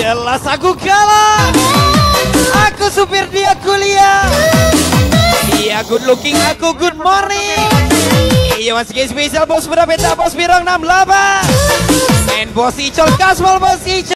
Jelas aku kalah. Aku supir, dia kuliah. Dia good looking, aku good morning. Iya masih spesial bos berapa, bos birong 68. Main bos Icol, kasmal bos Icol.